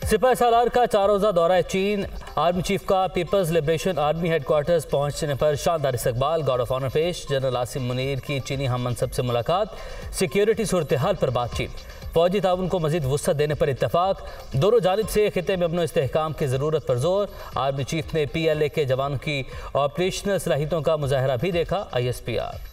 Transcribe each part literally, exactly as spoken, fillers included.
सिपाही सालार का चार रोज़ा दौरा चीन, आर्मी चीफ का पीपल्स लिबरेशन आर्मी हेडक्वार्टर्स पहुंचने पर शानदार इस्तकबाल, गार्ड ऑफ ऑनर पेश, जनरल आसिम मुनीर की चीनी हम मनसब से मुलाकात, सिक्योरिटी सूरत हाल पर बातचीत, फौजी ताउन को मजीद वुसअत देने पर इत्तफाक, दोनों जानिब से खिते में अमन इस्तेहकाम की ज़रूरत पर जोर। आर्मी चीफ ने पी एल ए के जवानों की ऑपरेशनल सलाहियतों का मुजाहरा भी देखा। आई एस पी आर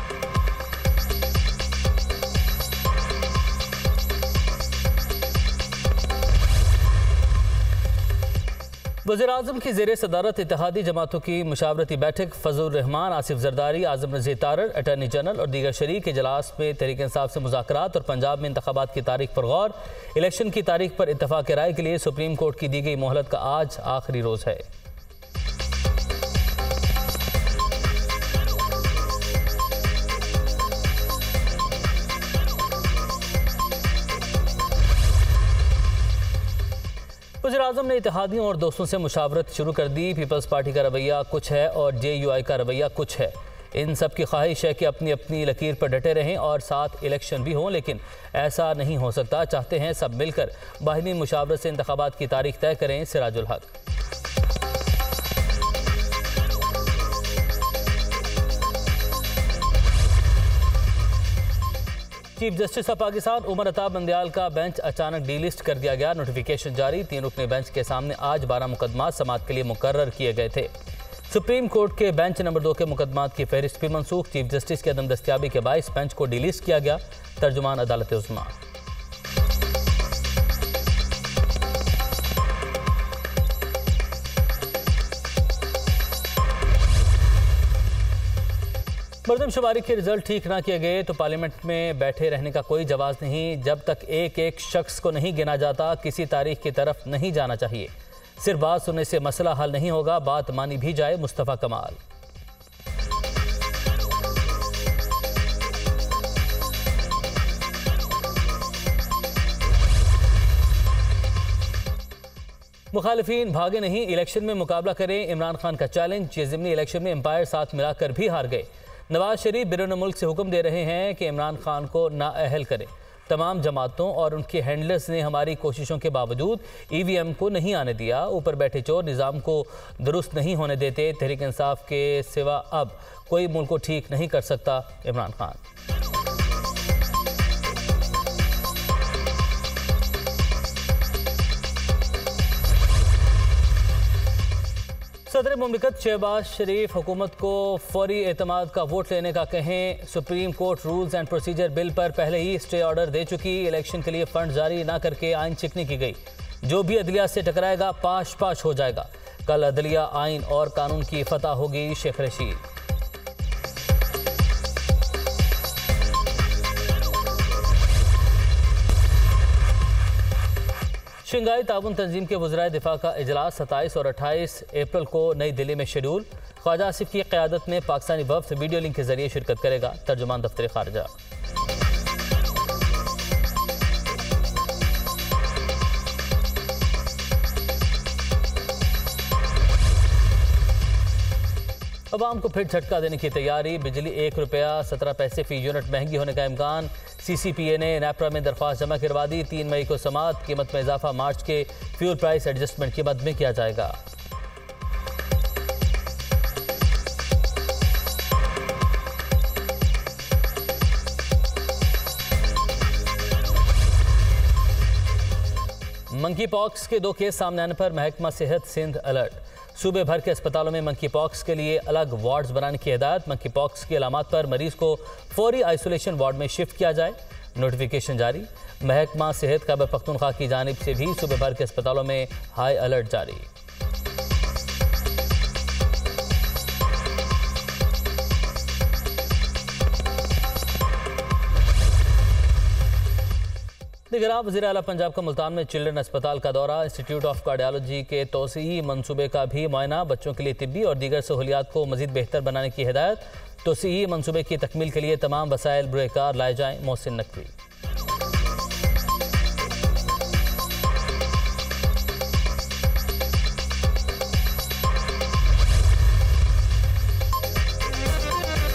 वज़ीर-ए-आज़म की ज़ेरे सदारत इत्तेहादी जमातों की मुशावरती बैठक, फजलुर रहमान, आसिफ जरदारी, आज़म रज़ी तारड़, अटॉर्नी जनरल और दीगर शरीक इजलास में तहरीक इंसाफ से मुज़ाकरात और पंजाब में इंतखाबात की तारीख पर गौर। इलेक्शन की तारीख पर इत्तफाक राय के लिए सुप्रीम कोर्ट की दी गई मोहलत का आज आखिरी रोज़ है। वज़ीर-ए-आज़म ने इत्तेहादियों और दोस्तों से मुशावरत शुरू कर दी। पीपल्स पार्टी का रवैया कुछ है और जे यू आई का रवैया कुछ है। इन सब की ख्वाहिश है कि अपनी अपनी लकीर पर डटे रहें और साथ इलेक्शन भी हों, लेकिन ऐसा नहीं हो सकता। चाहते हैं सब मिलकर बाहिनी मुशावरत से इंतखाबात की तारीख तय करें। Sirajul Haq chief justice of Pakistan Umar Ata Bandial का बेंच अचानक डीलिस्ट कर दिया गया। नोटिफिकेशन जारी। तीन रुकनी बेंच के सामने आज बारह मुकदमात समाअत के लिए मुकर्रर किए गए थे। सुप्रीम कोर्ट के बेंच नंबर दो के मुकदमात की फहरिस्त भी मनसूख। चीफ जस्टिस की अदम दस्तियाबी के बाइस बेंच को डिलीस्ट किया गया। तर्जुमान अदालत उज़्मा मरदमशुमारी के रिजल्ट ठीक ना किए गए तो पार्लियामेंट में बैठे रहने का कोई जवाब नहीं। जब तक एक एक शख्स को नहीं गिना जाता किसी तारीख की तरफ नहीं जाना चाहिए। सिर्फ बात सुनने से मसला हल नहीं होगा, बात मानी भी जाए। मुस्तफ़ा कमाल मुखालिफिन भागे नहीं, इलेक्शन में मुकाबला करें। इमरान खान का चैलेंज। ये ज़िमनी इलेक्शन में एम्पायर साथ मिलाकर भी हार गए। नवाज शरीफ बिरून मुल्क से हुक्म दे रहे हैं कि इमरान खान को नाअहल करें। तमाम जमातों और उनके हैंडलर्स ने हमारी कोशिशों के बावजूद ई वी एम को नहीं आने दिया। ऊपर बैठे चोर निज़ाम को दुरुस्त नहीं होने देते। तहरीक इंसाफ के सिवा अब कोई मुल्क को ठीक नहीं कर सकता। इमरान खान सदर मुमलिकत शहबाज शरीफ हुकूमत को फौरी एतमाद का वोट लेने का कहें। Supreme court rules and procedure bill पर पहले ही स्टे ऑर्डर दे चुकी। इलेक्शन के लिए फंड जारी ना करके आइन चिकनी की गई। जो भी अदलिया से टकराएगा पाश पाश हो जाएगा। कल अदलिया, आइन और कानून की फतह होगी। शेख रशीद शंघाई ताउन तंजीम के वज़राए दिफा का इजलास सत्ताईस और अट्ठाईस अप्रैल को नई दिल्ली में शेड्यूल। ख्वाजा आसिफ की क़यादत में पाकिस्तानी वफ़द वीडियो लिंक के जरिए शिरकत करेगा। तर्जुमान दफ्तर खारजा अवाम को फिर झटका देने की तैयारी। बिजली एक रुपया सत्रह पैसे फी यूनिट महंगी होने का इम्कान। सी सी पी ए ने नेपरा में दरख्वास्त जमा करवा दी। तीन मई को समाअत। कीमत में इजाफा मार्च के फ्यूल प्राइस एडजस्टमेंट की मद में किया जाएगा। मंकी पॉक्स के दो केस सामने आने पर महकमा सेहत सिंध अलर्ट। सूबे भर के अस्पतालों में मंकी पॉक्स के लिए अलग वार्ड्स बनाने की हिदायत। मंकी पॉक्स की अलामात पर मरीज को फौरी आइसोलेशन वार्ड में शिफ्ट किया जाए। नोटिफिकेशन जारी। महकमा सेहत खैबर पख्तूनख्वा की जानिब से भी सूबे भर के अस्पतालों में हाई अलर्ट जारी। निगरान वज़ीर आला पंजाब का मुल्तान में चिल्ड्रन अस्पताल का दौरा। इंस्टीट्यूट ऑफ कार्डियोलॉजी के तोसीई मनसूबे का भी मुआयना। बच्चों के लिए तिब्बी और दीगर सहूलियात को मज़ीद बेहतर बनाने की हिदायत। तोसीई मनसूबे की तकमील के लिए तमाम वसाइल बुरेकार लाए जाएँ। मोहसिन नकवी